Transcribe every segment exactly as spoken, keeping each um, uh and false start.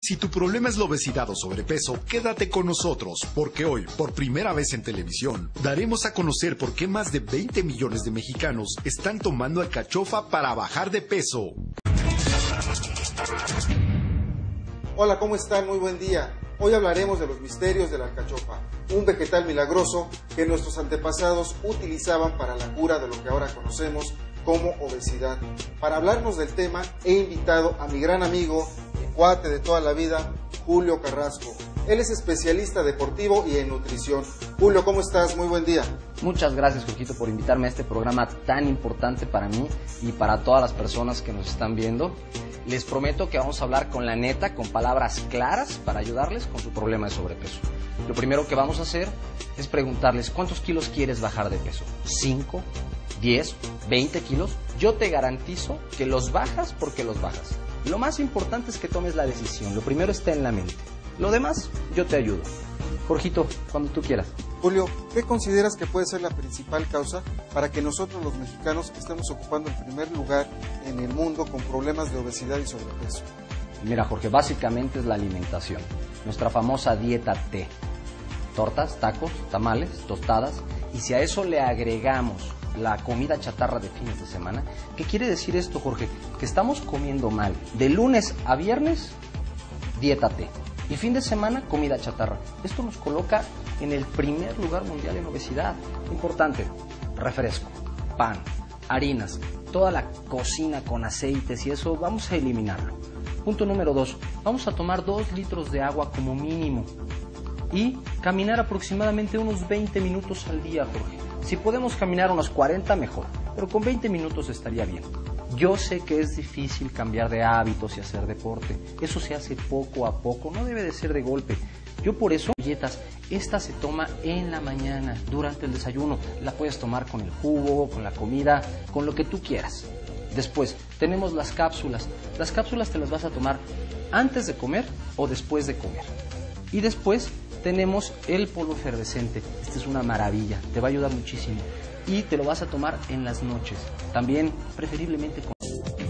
Si tu problema es la obesidad o sobrepeso, quédate con nosotros, porque hoy, por primera vez en televisión, daremos a conocer por qué más de veinte millones de mexicanos están tomando alcachofa para bajar de peso. Hola, ¿cómo están? Muy buen día. Hoy hablaremos de los misterios de la alcachofa, un vegetal milagroso que nuestros antepasados utilizaban para la cura de lo que ahora conocemos como obesidad. Para hablarnos del tema, he invitado a mi gran amigo, mi cuate de toda la vida, Julio Carrasco. Él es especialista deportivo y en nutrición. Julio, ¿cómo estás? Muy buen día. Muchas gracias, Jorgito, por invitarme a este programa tan importante para mí y para todas las personas que nos están viendo. Les prometo que vamos a hablar con la neta, con palabras claras para ayudarles con su problema de sobrepeso. Lo primero que vamos a hacer es preguntarles cuántos kilos quieres bajar de peso. ¿cinco, diez, veinte kilos? Yo te garantizo que los bajas porque los bajas. Lo más importante es que tomes la decisión. Lo primero está en la mente. Lo demás, yo te ayudo. Jorgito, cuando tú quieras. Julio, ¿qué consideras que puede ser la principal causa para que nosotros los mexicanos estemos ocupando el primer lugar en el mundo con problemas de obesidad y sobrepeso? Mira, Jorge, básicamente es la alimentación. Nuestra famosa dieta T. Tortas, tacos, tamales, tostadas. Y si a eso le agregamos la comida chatarra de fines de semana, ¿qué quiere decir esto, Jorge? Que estamos comiendo mal. De lunes a viernes, dieta T. Y fin de semana, comida chatarra. Esto nos coloca en el primer lugar mundial en obesidad. Importante, refresco, pan, harinas, toda la cocina con aceites y eso vamos a eliminarlo. Punto número dos, vamos a tomar dos litros de agua como mínimo y caminar aproximadamente unos veinte minutos al día, Jorge. Si podemos caminar unos cuarenta, mejor, pero con veinte minutos estaría bien. Yo sé que es difícil cambiar de hábitos y hacer deporte. Eso se hace poco a poco, no debe de ser de golpe. Yo por eso, dietas, esta se toma en la mañana, durante el desayuno. La puedes tomar con el jugo, con la comida, con lo que tú quieras. Después, tenemos las cápsulas. Las cápsulas te las vas a tomar antes de comer o después de comer. Y después tenemos el polvo efervescente. Este es una maravilla, te va a ayudar muchísimo. Y te lo vas a tomar en las noches. También, preferiblemente con...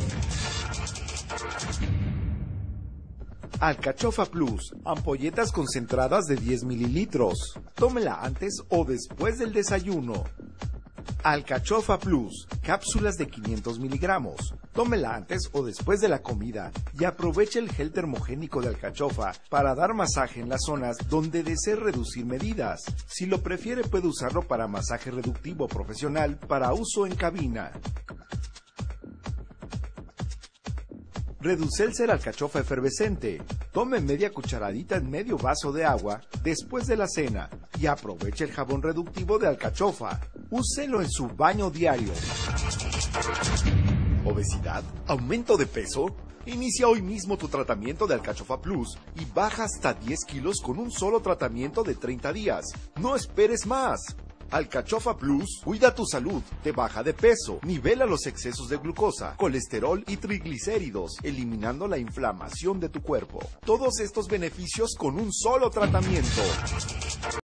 Alcachofa Plus, ampolletas concentradas de diez mililitros. Tómela antes o después del desayuno. Alcachofa Plus, cápsulas de quinientos miligramos. Tómela antes o después de la comida y aproveche el gel termogénico de alcachofa para dar masaje en las zonas donde desee reducir medidas. Si lo prefiere, puede usarlo para masaje reductivo profesional para uso en cabina. Reducelser alcachofa efervescente. Tome media cucharadita en medio vaso de agua después de la cena y aproveche el jabón reductivo de alcachofa. Úselo en su baño diario. ¿Obesidad? ¿Aumento de peso? Inicia hoy mismo tu tratamiento de Alcachofa Plus y baja hasta diez kilos con un solo tratamiento de treinta días. ¡No esperes más! Alcachofa Plus cuida tu salud, te baja de peso, nivela los excesos de glucosa, colesterol y triglicéridos, eliminando la inflamación de tu cuerpo. Todos estos beneficios con un solo tratamiento.